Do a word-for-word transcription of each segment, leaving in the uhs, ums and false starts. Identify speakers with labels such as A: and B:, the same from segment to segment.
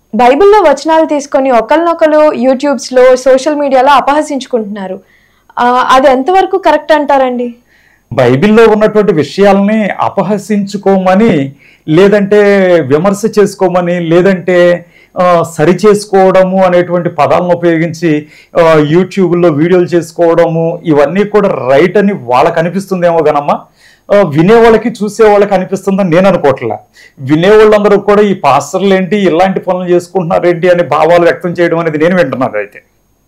A: బైబిల్లో వచనాలు తీసుకొని ఒకరినొకరు యూట్యూబ్స్లో సోషల్ మీడియాలో అపహసించుకుంటున్నారు. అది ఎంతవరకు కరెక్ట్ అంటారండి?
B: బైబిల్లో ఉన్నటువంటి విషయాలని అపహసించుకోమని, లేదంటే విమర్శ చేసుకోమని, లేదంటే సరి చేసుకోవడము అనేటువంటి పదాలను ఉపయోగించి యూట్యూబ్లో వీడియోలు చేసుకోవడము, ఇవన్నీ కూడా రైట్ అని వాళ్ళకి అనిపిస్తుందేమో కానమ్మా, వినేవాళ్ళకి చూసేవాళ్ళకి అనిపిస్తుందని నేను అనుకోవట్లే. వినేవాళ్ళందరూ కూడా ఈ పాస్టర్లు ఏంటి ఇలాంటి పనులు చేసుకుంటున్నారు ఏంటి అనే భావాలు వ్యక్తం చేయడం అనేది నేను వింటున్నాను. అయితే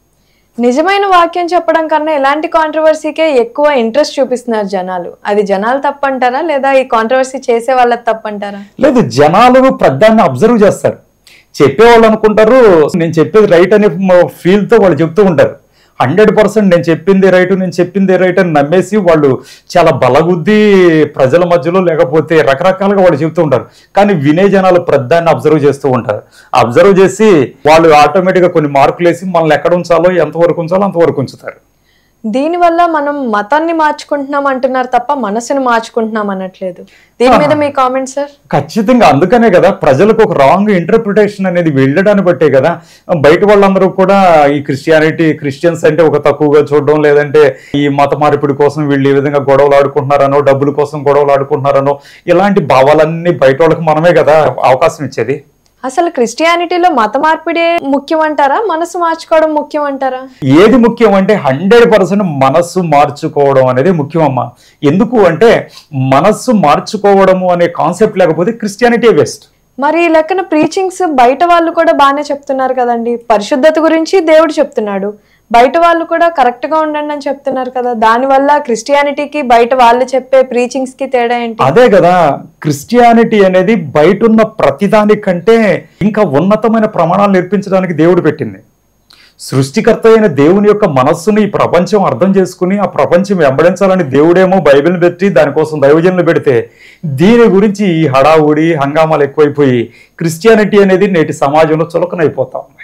A: నిజమైన వాక్యం చెప్పడం కన్నా ఇలాంటి కాంట్రవర్సీకే ఎక్కువ ఇంట్రెస్ట్ చూపిస్తున్నారు జనాలు. అది జనాలు తప్పంటారా, లేదా ఈ కాంట్రవర్సీ చేసే వాళ్ళకి తప్పంటారా?
B: లేదు, జనాలు ప్రధాన్ని అబ్జర్వ్ చేస్తారు. చెప్పేవాళ్ళు అనుకుంటారు నేను చెప్పేది రైట్ అనే ఫీల్తో వాళ్ళు చెప్తూ ఉంటారు. హండ్రెడ్ పర్సెంట్ నేను చెప్పింది రైట్ నేను చెప్పింది రైట్ అని నమ్మేసి వాళ్ళు చాలా బలగుద్ది ప్రజల మధ్యలో లేకపోతే రకరకాలుగా వాళ్ళు చెప్తూ ఉంటారు. కానీ వినే జనాలు ప్రధాన్ని అబ్జర్వ్ చేస్తూ ఉంటారు. అబ్జర్వ్ చేసి వాళ్ళు ఆటోమేటిక్గా కొన్ని మార్కులు వేసి మనల్ని ఎక్కడ ఉంచాలో ఎంతవరకు ఉంచాలో అంతవరకు ఉంచుతారు.
A: దీనివల్ల మనం మతాన్ని మార్చుకుంటున్నాం అంటున్నారు తప్ప మనసుని మార్చుకుంటున్నాం అనట్లేదు. దీని మీద మీ కామెంట్ సార్?
B: ఖచ్చితంగా అందుకనే కదా ప్రజలకు ఒక రాంగ్ ఇంటర్ప్రిటేషన్ అనేది వెళ్ళడాన్ని బట్టే కదా బయట వాళ్ళందరూ కూడా ఈ క్రిస్టియానిటీ క్రిస్టియన్స్ అంటే ఒక తక్కువగా చూడడం, లేదంటే ఈ మత మార్పిడి కోసం వీళ్ళు ఈ విధంగా గొడవలు ఆడుకుంటున్నారనో, డబ్బుల కోసం గొడవలు ఆడుకుంటున్నారనో, ఇలాంటి భావాలన్నీ బయట వాళ్ళకి మనమే కదా అవకాశం ఇచ్చేది.
A: అసలు క్రిస్టియానిటీలో మత మార్పిడే ముఖ్యం అంటారా, మనసు మార్చుకోవడం ముఖ్యం అంటారా?
B: ఏది ముఖ్యం అంటే హండ్రెడ్ పర్సెంట్ మనస్సు మార్చుకోవడం అనేది ముఖ్యం అమ్మా. ఎందుకు అంటే మనస్సు మార్చుకోవడము అనే కాన్సెప్ట్ లేకపోతే క్రిస్టియానిటీ వేస్ట్.
A: మరి ఈ లెక్కన ప్రీచింగ్స్ బయట వాళ్ళు కూడా బాగానే చెప్తున్నారు కదండి. పరిశుద్ధత గురించి దేవుడు చెప్తున్నాడు, బయట వాళ్ళు కూడా కరెక్ట్ గా ఉండండి అని చెప్తున్నారు కదా. దానివల్ల క్రిస్టియానిటీకి బయట వాళ్ళు చెప్పే ప్రీచింగ్స్ కి తేడా ఏంటి?
B: అదే కదా, క్రిస్టియానిటీ అనేది బయట ఉన్న ప్రతిదానికంటే ఇంకా ఉన్నతమైన ప్రమాణాలు నేర్పించడానికి దేవుడు పెట్టింది. సృష్టికర్త అయిన దేవుని యొక్క మనస్సుని ఈ ప్రపంచం అర్థం చేసుకుని ఆ ప్రపంచం వెంబడించాలని దేవుడేమో బైబిల్ని పెట్టి దానికోసం దైవజనులు పెడితే దీని గురించి ఈ హడావుడి హంగామాలు ఎక్కువైపోయి క్రిస్టియానిటీ అనేది నేటి సమాజంలో చులకనైపోతాం.